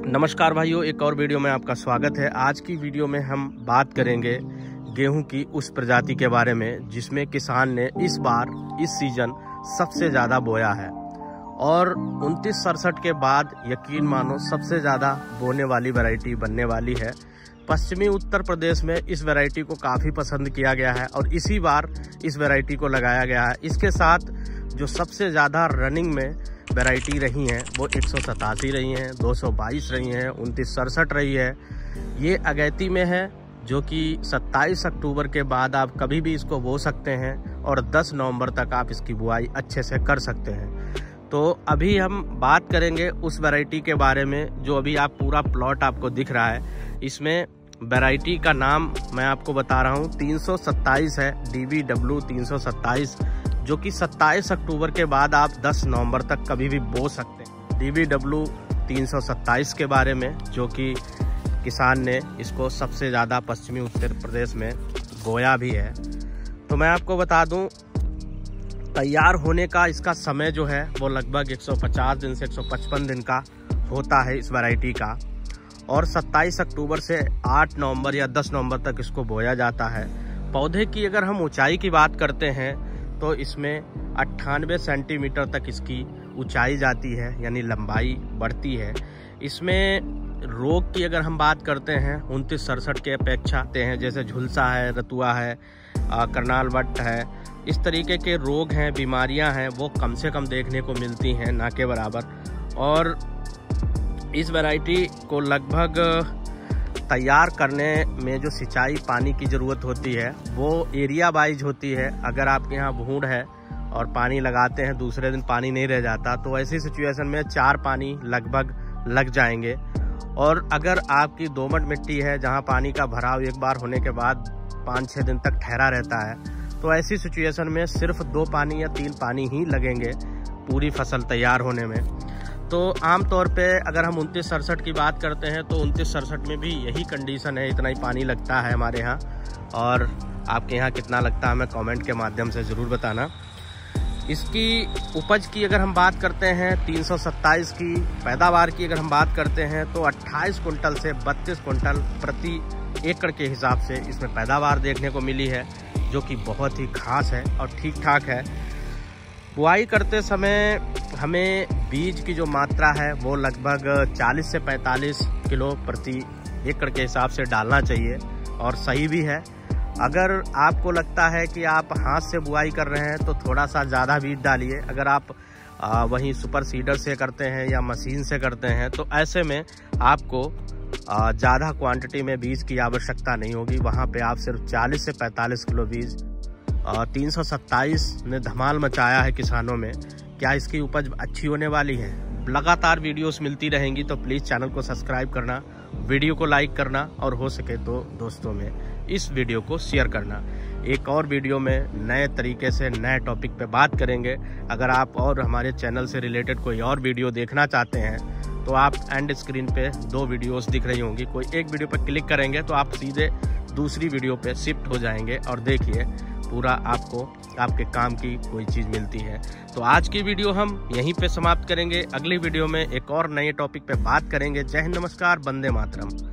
नमस्कार भाइयों, एक और वीडियो में आपका स्वागत है। आज की वीडियो में हम बात करेंगे गेहूं की उस प्रजाति के बारे में जिसमें किसान ने इस बार इस सीजन सबसे ज़्यादा बोया है और 2967 के बाद यकीन मानो सबसे ज़्यादा बोने वाली वैरायटी बनने वाली है। पश्चिमी उत्तर प्रदेश में इस वैरायटी को काफ़ी पसंद किया गया है और इसी बार इस वैरायटी को लगाया गया है। इसके साथ जो सबसे ज़्यादा रनिंग में वैरायटी रही हैं वो 187 रही हैं, 222 रही हैं, 2967 रही है। ये अगैती में है जो कि 27 अक्टूबर के बाद आप कभी भी इसको बो सकते हैं और 10 नवंबर तक आप इसकी बुआई अच्छे से कर सकते हैं। तो अभी हम बात करेंगे उस वैरायटी के बारे में जो अभी आप पूरा प्लॉट आपको दिख रहा है। इसमें वैरायटी का नाम मैं आपको बता रहा हूँ 327 है, DVW 327, जो कि 27 अक्टूबर के बाद आप 10 नवंबर तक कभी भी बो सकते हैं। DVW 327 के बारे में जो कि किसान ने इसको सबसे ज़्यादा पश्चिमी उत्तर प्रदेश में बोया भी है। तो मैं आपको बता दूं तैयार होने का इसका समय जो है वो लगभग 150 दिन से 155 दिन का होता है इस वैरायटी का, और 27 अक्टूबर से 8 नवंबर या 10 नवंबर तक इसको बोया जाता है। पौधे की अगर हम ऊंचाई की बात करते हैं तो इसमें 98 सेंटीमीटर तक इसकी ऊंचाई जाती है, यानी लंबाई बढ़ती है। इसमें रोग की अगर हम बात करते हैं 2967 के अपेक्षा आते हैं, जैसे झुलसा है, रतुआ है, करनाल वट है, इस तरीके के रोग हैं, बीमारियां हैं, वो कम से कम देखने को मिलती हैं, ना के बराबर। और इस वैरायटी को लगभग तैयार करने में जो सिंचाई पानी की ज़रूरत होती है वो एरिया वाइज होती है। अगर आपके यहाँ भूड है और पानी लगाते हैं, दूसरे दिन पानी नहीं रह जाता, तो ऐसी सिचुएशन में 4 पानी लगभग लग जाएंगे। और अगर आपकी दोमट मिट्टी है जहाँ पानी का भराव एक बार होने के बाद 5-6 दिन तक ठहरा रहता है, तो ऐसी सिचुएशन में सिर्फ 2 पानी या 3 पानी ही लगेंगे पूरी फसल तैयार होने में। तो आमतौर पे अगर हम 2967 की बात करते हैं तो 2967 में भी यही कंडीशन है, इतना ही पानी लगता है हमारे यहाँ। और आपके यहाँ कितना लगता है हमें कमेंट के माध्यम से ज़रूर बताना। इसकी उपज की अगर हम बात करते हैं 327 की पैदावार की अगर हम बात करते हैं तो 28 कुंटल से 32 कुंटल प्रति एकड़ के हिसाब से इसमें पैदावार देखने को मिली है, जो कि बहुत ही खास है और ठीक ठाक है। बुआई करते समय हमें बीज की जो मात्रा है वो लगभग 40 से 45 किलो प्रति एकड़ के हिसाब से डालना चाहिए और सही भी है। अगर आपको लगता है कि आप हाथ से बुआई कर रहे हैं तो थोड़ा सा ज़्यादा बीज डालिए। अगर आप वहीं सुपर सीडर से करते हैं या मशीन से करते हैं तो ऐसे में आपको ज़्यादा क्वांटिटी में बीज की आवश्यकता नहीं होगी। वहाँ पे आप सिर्फ 40 से 45 किलो बीज 327 ने धमाल मचाया है किसानों में। क्या इसकी उपज अच्छी होने वाली है? लगातार वीडियोस मिलती रहेंगी तो प्लीज़ चैनल को सब्सक्राइब करना, वीडियो को लाइक करना और हो सके तो दोस्तों में इस वीडियो को शेयर करना। एक और वीडियो में नए तरीके से नए टॉपिक पे बात करेंगे। अगर आप और हमारे चैनल से रिलेटेड कोई और वीडियो देखना चाहते हैं तो आप एंड स्क्रीन पे 2 वीडियोस दिख रही होंगी, कोई एक वीडियो पर क्लिक करेंगे तो आप सीधे दूसरी वीडियो पे शिफ्ट हो जाएंगे और देखिए पूरा आपको आपके काम की कोई चीज़ मिलती है। तो आज की वीडियो हम यहीं पे समाप्त करेंगे। अगली वीडियो में एक और नए टॉपिक पे बात करेंगे। जय हिंद, नमस्कार, वंदे मातरम।